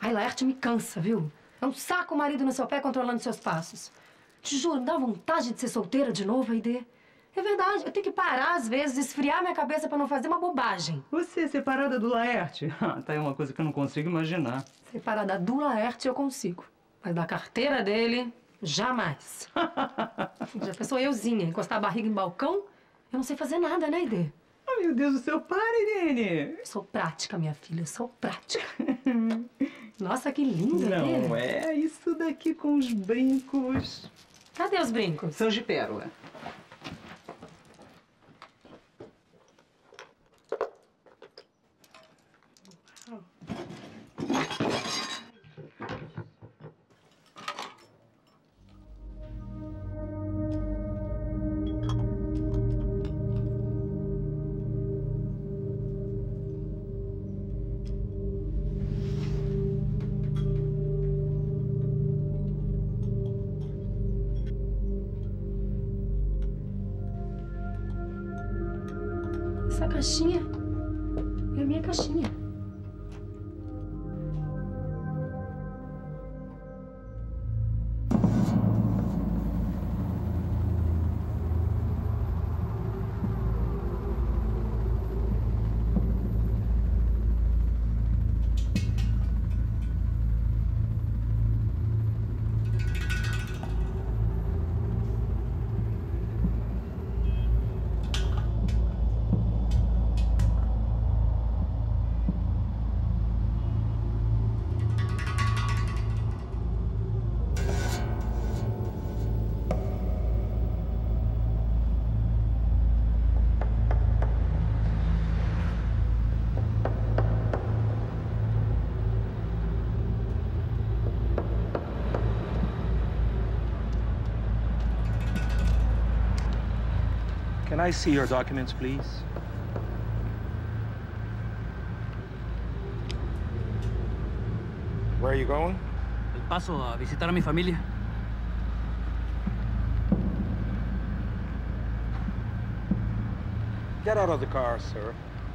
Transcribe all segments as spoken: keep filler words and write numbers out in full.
Ai, Laerte me cansa, viu? É um saco o marido no seu pé controlando seus passos. Te juro, dá vontade de ser solteira de novo, Aide. É verdade, eu tenho que parar às vezes, esfriar minha cabeça pra não fazer uma bobagem. Você separada do Laerte? Tá aí uma coisa que eu não consigo imaginar. Separada do Laerte eu consigo. Mas da carteira dele, jamais. Já pensou euzinha, encostar a barriga em balcão? Eu não sei fazer nada, né, Aide? Oh, meu Deus do céu, para, Irene! Sou prática, minha filha, sou prática. Nossa, que linda, né? Não é isso daqui com os brincos. Cadê os brincos? São de pérola. Essa caixinha é a minha caixinha. Can I see your documents, please? Where are you going? Paso a visitar a mi familia. Get out of the car, sir.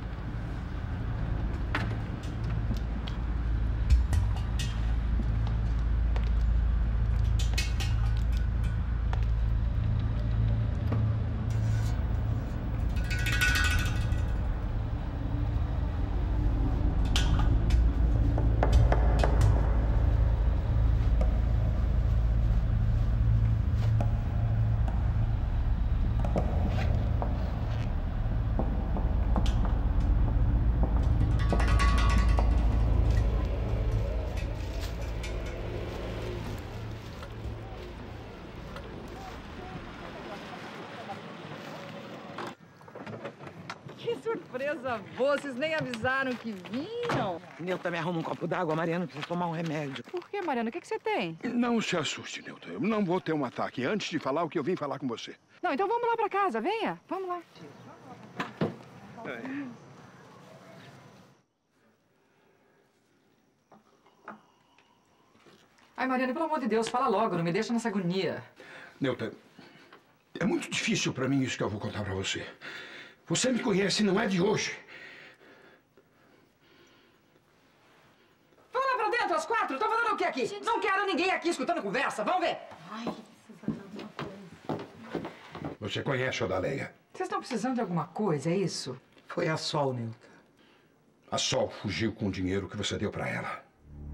Que surpresa boa! Vocês nem avisaram que vinham. Neuta, me arruma um copo d'água. Mariana precisa tomar um remédio. Por que, Mariana? O que, que você tem? Não se assuste, Neuta. Eu não vou ter um ataque antes de falar o que eu vim falar com você. Não, então vamos lá pra casa. Venha. Vamos lá. É. Ai, Mariana, pelo amor de Deus, fala logo. Não me deixa nessa agonia. Neuta, é muito difícil pra mim isso que eu vou contar pra você. Você me conhece, não é de hoje. Vamos lá pra dentro, às quatro. Estão fazendo o que aqui? Gente, não quero ninguém aqui escutando conversa. Vamos ver. Ai, precisa de alguma coisa. Você conhece a Odaleia? Vocês estão precisando de alguma coisa, é isso? Foi a Sol, Neuta. A Sol fugiu com o dinheiro que você deu pra ela.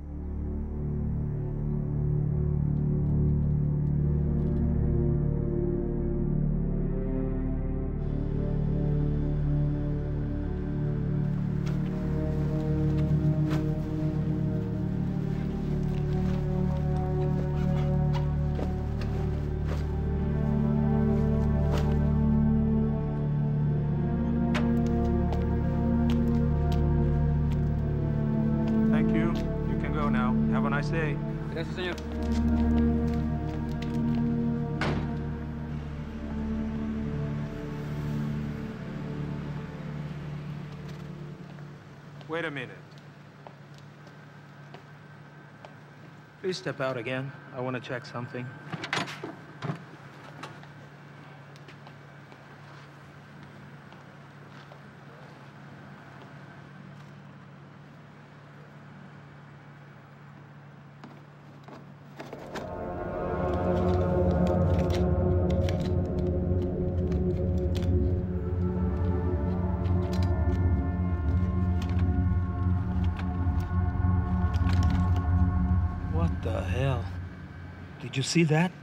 Thank you. You can go now. Have a nice day. Gracias, señor. Wait a minute. Please step out again. I want to check something. Did you see that?